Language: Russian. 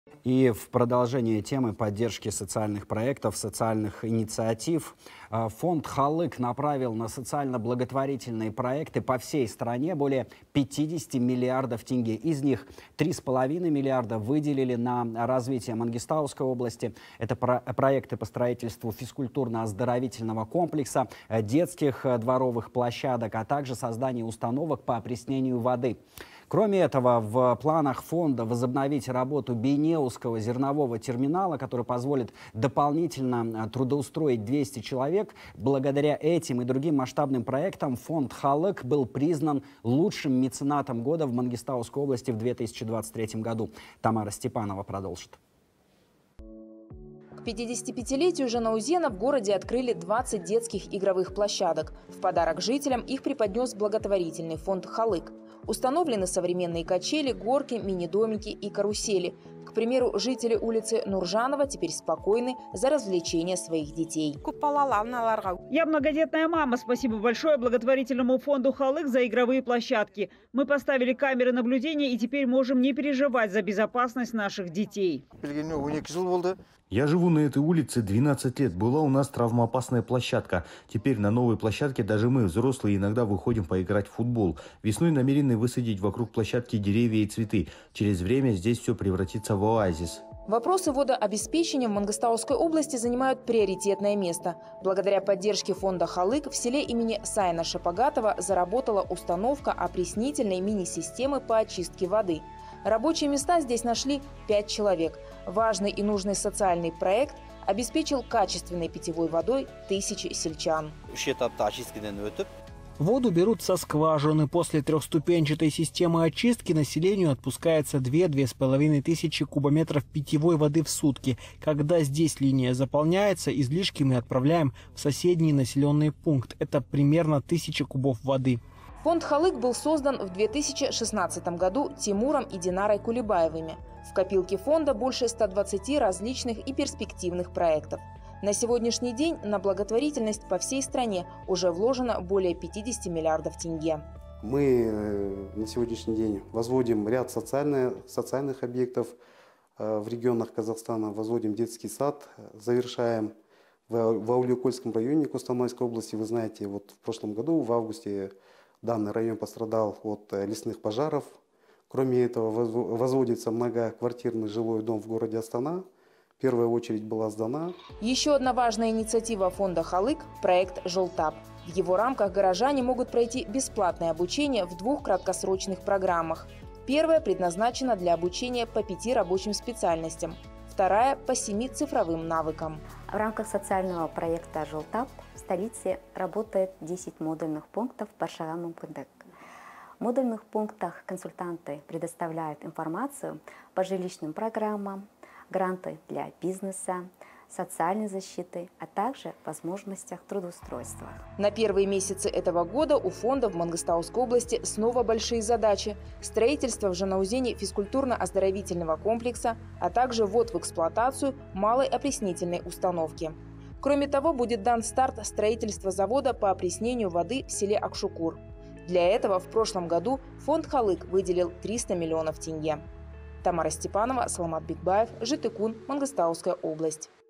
И в продолжение темы поддержки социальных проектов, социальных инициатив, фонд «Халык» направил на социально-благотворительные проекты по всей стране более 50 миллиардов тенге. Из них 3,5 миллиарда выделили на развитие Мангистауской области. Это проекты по строительству физкультурно-оздоровительного комплекса, детских дворовых площадок, а также создание установок по опреснению воды. Кроме этого, в планах фонда возобновить работу Бейнеусского зернового терминала, который позволит дополнительно трудоустроить 200 человек. Благодаря этим и другим масштабным проектам фонд «Халык» был признан лучшим меценатом года в Мангистауской области в 2023 году. Тамара Степанова продолжит. К 55-летию Жанаузена в городе открыли 20 детских игровых площадок. В подарок жителям их преподнес благотворительный фонд «Халык». Установлены современные качели, горки, мини-домики и карусели. К примеру, жители улицы Нуржанова теперь спокойны за развлечение своих детей. Я многодетная мама. Спасибо большое благотворительному фонду «Халык» за игровые площадки. Мы поставили камеры наблюдения и теперь можем не переживать за безопасность наших детей. Я живу на этой улице 12 лет. Была у нас травмоопасная площадка. Теперь на новой площадке даже мы, взрослые, иногда выходим поиграть в футбол. Весной намерены высадить вокруг площадки деревья и цветы. Через время здесь все превратится в оазис. Вопросы водообеспечения в Мангистауской области занимают приоритетное место. Благодаря поддержке фонда «Халык» в селе имени Сайна Шапагатова заработала установка опреснительной мини-системы по очистке воды. Рабочие места здесь нашли 5 человек. Важный и нужный социальный проект обеспечил качественной питьевой водой тысячи сельчан. Воду берут со скважины. После трехступенчатой системы очистки населению отпускается 2–2,5 тысячи кубометров питьевой воды в сутки. Когда здесь линия заполняется, излишки мы отправляем в соседний населенный пункт. Это примерно 1000 кубов воды. Фонд «Халык» был создан в 2016 году Тимуром и Динарой Кулебаевыми. В копилке фонда больше 120 различных и перспективных проектов. На сегодняшний день на благотворительность по всей стране уже вложено более 50 миллиардов тенге. Мы на сегодняшний день возводим ряд социальных объектов в регионах Казахстана, возводим детский сад, завершаем в Аулиекольском районе Костанайской области. Вы знаете, вот в прошлом году, в августе, данный район пострадал от лесных пожаров. Кроме этого, возводится многоквартирный жилой дом в городе Астана. Первая очередь была сдана. Еще одна важная инициатива фонда «Халык» – проект «Жолтап». В его рамках горожане могут пройти бесплатное обучение в 2 краткосрочных программах. Первая предназначена для обучения по 5 рабочим специальностям. Вторая – по 7 цифровым навыкам. В рамках социального проекта «Жолтап» в столице работает 10 модульных пунктов Баршаган Мумкындык. В модульных пунктах консультанты предоставляют информацию по жилищным программам, гранты для бизнеса, социальной защиты, а также возможностях трудоустройства. На первые месяцы этого года у фонда в Мангистауской области снова большие задачи. Строительство в Жанаузене физкультурно-оздоровительного комплекса, а также ввод в эксплуатацию малой опреснительной установки. Кроме того, будет дан старт строительства завода по опреснению воды в селе Акшукур. Для этого в прошлом году фонд «Халык» выделил 300 миллионов тенге. Тамара Степанова, Саламат Бикбаев, Житыкун, Мангистауская область.